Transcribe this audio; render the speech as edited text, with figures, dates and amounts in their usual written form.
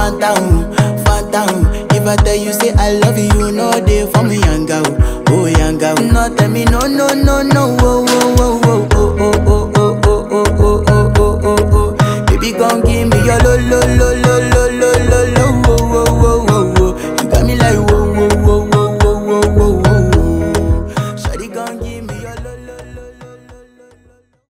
phantom, phantom. If I tell you say I love you, no day for me, young girl, oh young girl. No tell me no, no, no, no, oh, oh, oh, oh.